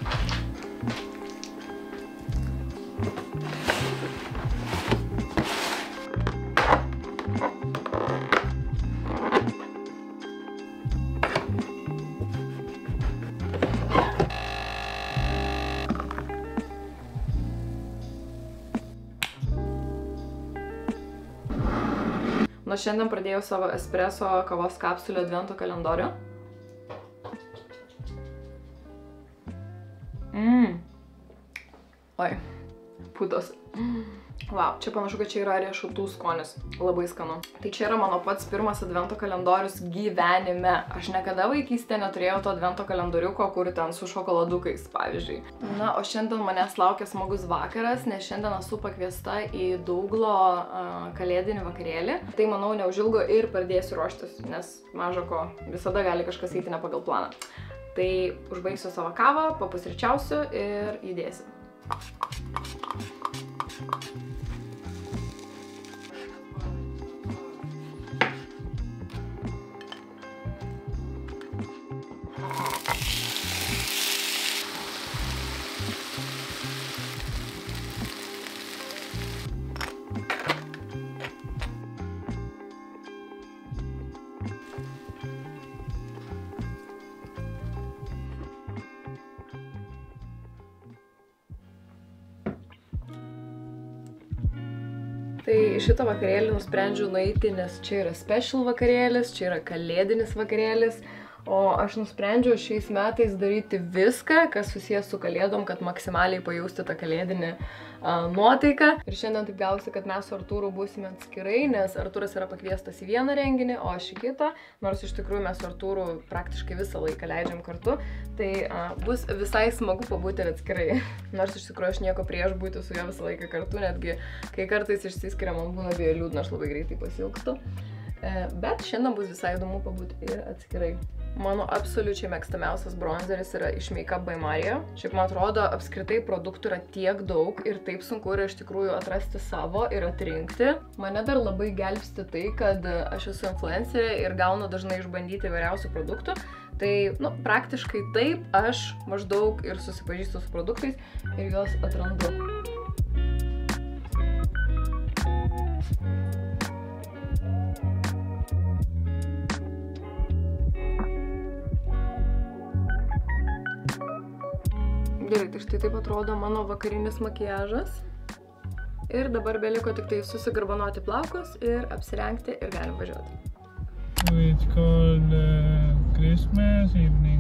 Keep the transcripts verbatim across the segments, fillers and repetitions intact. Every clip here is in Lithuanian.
Nuo šiandien pradėjau savo espreso kavos kapsulę advento kalendorių. Mmm. Oi, putos. Wow, čia panašu, kad čia yra riešutų skonis. Labai skanu. Tai čia yra mano pats pirmas advento kalendorius gyvenime. Aš niekada vaikystėje neturėjau to advento kalendoriuko, kur ten su šokoladukais, pavyzdžiui. Na, o šiandien manęs laukia smagus vakaras, nes šiandien esu pakviesta į Douglo uh, kalėdinį vakarėlį. Tai, manau, neužilgo ir pradėsiu ruoštis, nes maža ko, visada gali kažkas eiti ne pagal planą. Tai užbaigsiu savo kavą, papusryčiausiu ir judėsiu. Tai šitą vakarėlį nusprendžiau nueiti, nes čia yra special vakarėlis, čia yra kalėdinis vakarėlis, o aš nusprendžiau šiais metais daryti viską, kas susijęs su kalėdom, kad maksimaliai pajausti tą kalėdinį uh, nuotaiką. Ir šiandien taip gausi, kad mes su Artūru būsime atskirai, nes Artūras yra pakviestas į vieną renginį, o aš į kitą, nors iš tikrųjų mes su Artūru praktiškai visą laiką leidžiam kartu, tai uh, bus visai smagu pabūti ir atskirai. Nors iš tikrųjų aš nieko prieš būti su juo visą laiką kartu, netgi kai kartais išsiskiria, man būna vėjo liūdna, aš labai greitai pasiilgstu. Bet šiandien bus visai įdomu pabūti ir atskirai. Mano absoliučiai mėgstamiausias bronzeris yra iš Make Up by Mario. Šiaip man atrodo, apskritai produktų yra tiek daug ir taip sunku yra iš tikrųjų atrasti savo ir atrinkti. Mane dar labai gelbsti tai, kad aš esu influencerė ir gaunu dažnai išbandyti įvairiausių produktų. Tai, nu, praktiškai taip aš maždaug ir susipažįstu su produktais ir juos atrandu. Gerai, tai štai taip atrodo mano vakarinis makiažas. Ir dabar beliko tik tai susigarbanoti plaukus ir apsirengti ir galim važiuoti. It's called uh, Christmas evening.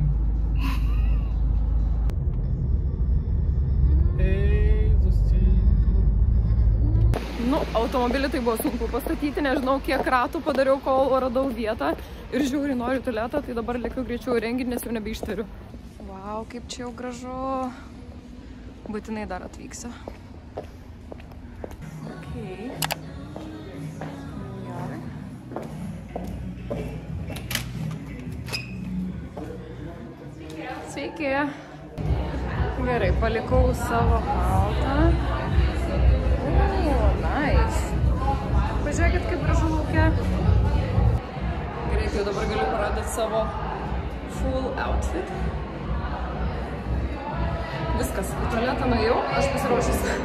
Nu, automobilį tai buvo sunku pastatyti, nežinau kiek ratų padariau, kol radau vietą ir žiūri, noriu tualetą, tai dabar lėkiu greičiau renginį, nes jau nebeištveriu. Vau, kaip čia jau gražu. Būtinai dar atvyksiu. Okay. Sveiki. Gerai, palikau savo paltą. O, nice. Pažiūrėkit, kaip gražu laukia. Gerai, tai dabar galiu parodyti savo full outfit. Viskas, į tualetą nuėjau, aš pasiruošusi.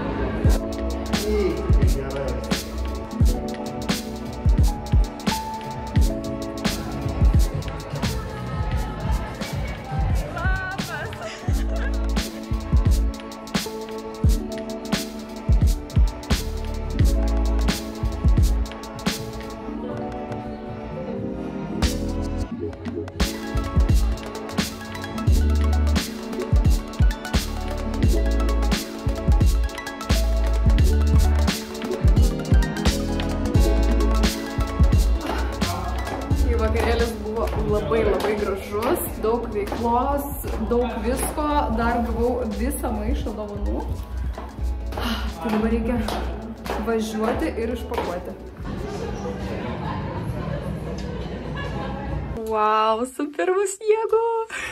Vakarėlis buvo labai labai gražus, daug veiklos, daug visko, dar gavau visą maišą dovanų. Tai dabar reikia važiuoti ir išpakuoti. Wow, su pirmu sniegu!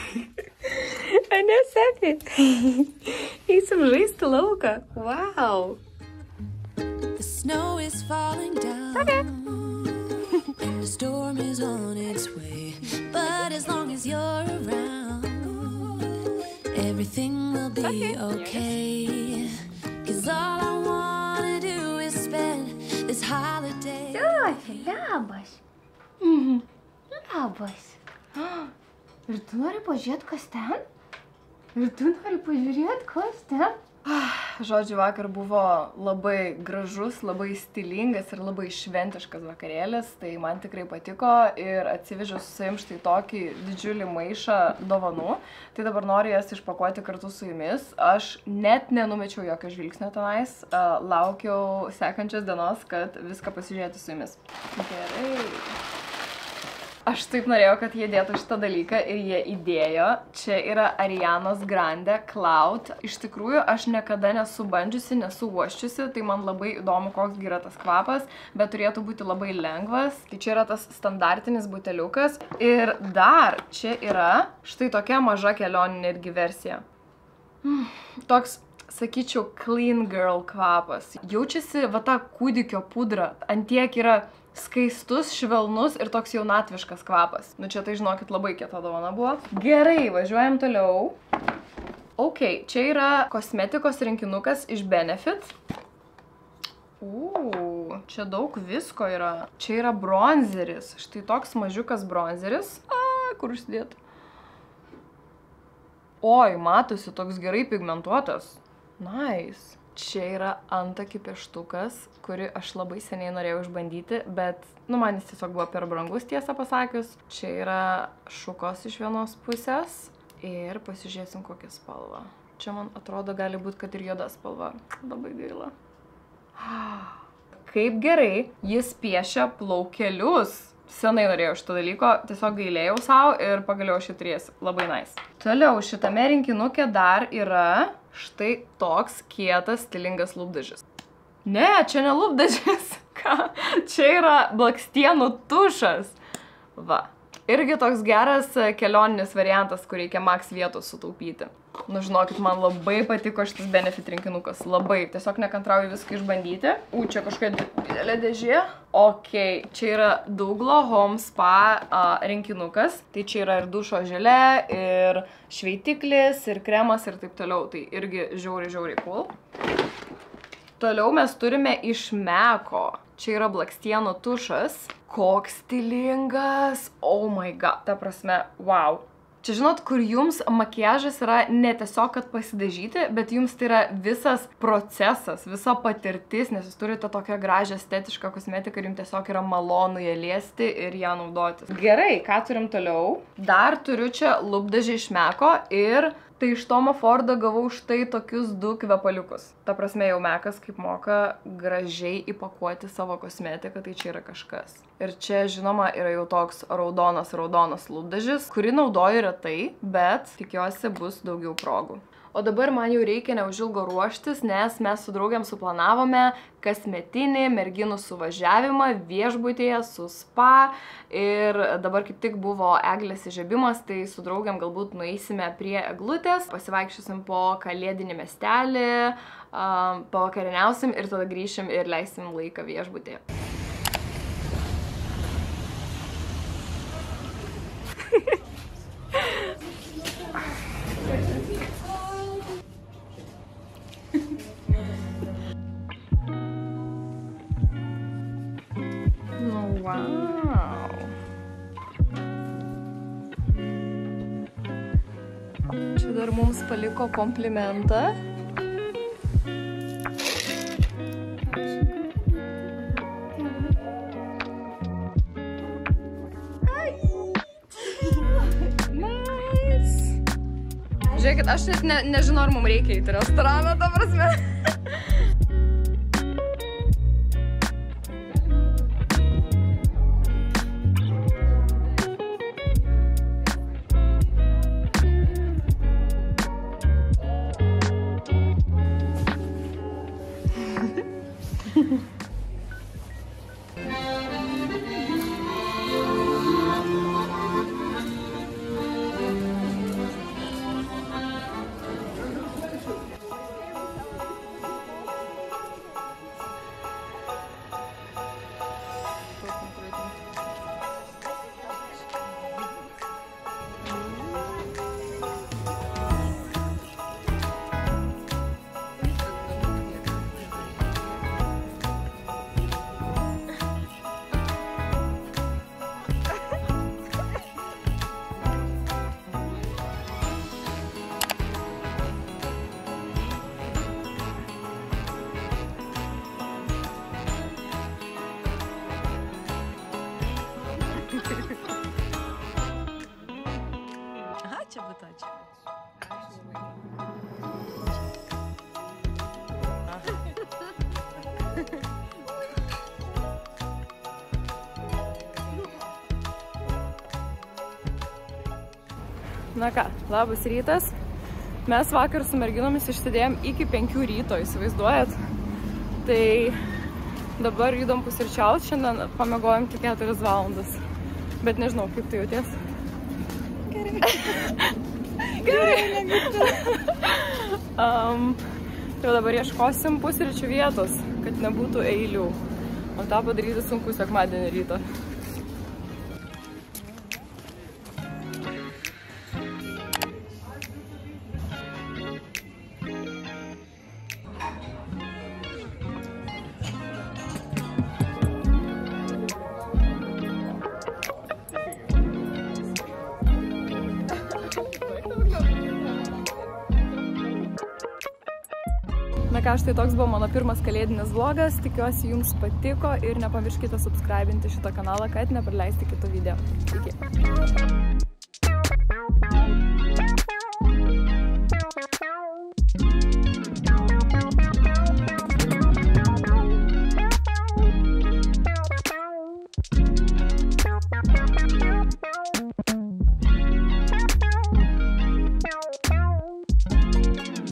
Ane, Sefi? Eisim žaisti lauką. Wow! The snow is falling down. Okay. And the storm is on its way, but as long as you're around, everything will be okay. Cause all I wanna do is spend this holiday. Sofija, labas. Mhm. Labas. Ir tu nori pažiūrėti, kas ten? Ir tu nori pažiūrėti, kas ten? Žodžiu, vakar buvo labai gražus, labai stilingas ir labai šventiškas vakarėlis, tai man tikrai patiko ir atsivežiau su savim štai tokį didžiulį maišą dovanų. Tai dabar noriu jas išpakuoti kartu su jumis. Aš net nenumečiau jokio žvilgsnio tenais, laukiau sekančios dienos, kad viską pasižiūrėti su jumis. Gerai. Aš taip norėjau, kad jie dėtų šitą dalyką ir jie įdėjo. Čia yra Arianos Grande Cloud. Iš tikrųjų, aš niekada nesu bandžiusi, nesu uoščiusi, tai man labai įdomu, koks yra tas kvapas, bet turėtų būti labai lengvas. Tai čia yra tas standartinis buteliukas. Ir dar čia yra štai tokia maža kelioninė irgi versija. Mm, toks, sakyčiau, clean girl kvapas. Jaučiasi va ta kūdikio pudra. Antiek yra skaistus, švelnus ir toks jaunatviškas kvapas. Nu čia tai žinokit labai kieta dovana buvo. Gerai, važiuojam toliau. Ok, čia yra kosmetikos rinkinukas iš Benefit. Uuu, čia daug visko yra. Čia yra bronzeris. Štai toks mažiukas bronzeris. A, kur užsidėti? Oi, matosi, toks gerai pigmentuotas. Nice. Čia yra antakį pieštukas, kurį aš labai seniai norėjau išbandyti, bet, nu, man jis tiesiog buvo per brangus, tiesą pasakius. Čia yra šukos iš vienos pusės ir pasižiūrėsim kokią spalvą. Čia, man atrodo, gali būti, kad ir juoda spalva. Labai gaila. Kaip gerai jis piešia plaukelius. Senai norėjau šito dalyko, tiesiog gailėjau savo ir pagaliau aš jį turėsiu. Labai nice. Toliau šitame rinkinuke dar yra štai toks kietas, stilingas lūpdažis. Ne, čia ne lūpdažis. Ką? Čia yra blakstienų tušas. Va. Irgi toks geras kelioninis variantas, kur reikia maks vietos sutaupyti. Nu, žinokit, man labai patiko šitas Benefit rinkinukas. Labai. Tiesiog nekantrauju viską išbandyti. U, čia kažkokia didelė dėžė. Ok, čia yra Douglo Home Spa a, rinkinukas. Tai čia yra ir dušo želė, ir šveitiklis, ir kremas, ir taip toliau. Tai irgi žiauriai, žiauriai cool. Toliau mes turime iš Meko. Čia yra blakstienų tušas. Koks stilingas. Oh my god. Ta prasme, wow. Čia žinot, kur jums makiažas yra ne tiesiog, kad pasidažyti, bet jums tai yra visas procesas, visa patirtis, nes jūs turite tokią gražią estetišką kosmetiką ir jums tiesiog yra malonu ją liesti ir ją naudotis. Gerai, ką turim toliau? Dar turiu čia lūpdažį iš Meko ir tai iš Tomo Fordo gavau štai tokius du kvepaliukus. Ta prasme, jau Mekas kaip moka gražiai įpakuoti savo kosmetiką, tai čia yra kažkas. Ir čia, žinoma, yra jau toks raudonas, raudonas lūpdažis, kurį naudoju retai, bet tikiuosi bus daugiau progų. O dabar man jau reikia neužilgo ruoštis, nes mes su draugiam suplanavome kasmetinį merginų suvažiavimą viešbutyje su spa. Ir dabar kaip tik buvo eglės įžiebimas, tai su draugiam galbūt nueisime prie eglutės, pasivaikščiosim po kalėdinį miestelį, pavakariniausim ir tada grįšim ir leisim laiką viešbutyje. Wow. Čia dar mums paliko komplimentą. Nice. Žiūrėkit, aš net ne, nežinau, ar mums reikia įti restoraną, ta prasme. Na ką, labas rytas. Mes vakar su merginomis išsėdėjom iki penkių ryto, įsivaizduojat? Tai dabar judam pusryčiaut, šiandien pamiegojom tik keturias valandas. Bet nežinau, kaip tu jauties? Gerai. Gerai. um, tai dabar ieškosim pusryčių vietos, kad nebūtų eilių. O tą padaryti sunku sekmadienį rytą. Na ką, štai toks buvo mano pirmas kalėdinis vlogas, tikiuosi jums patiko ir nepamirškite subscribinti šitą kanalą, kad nepraleisti kito video. Iki.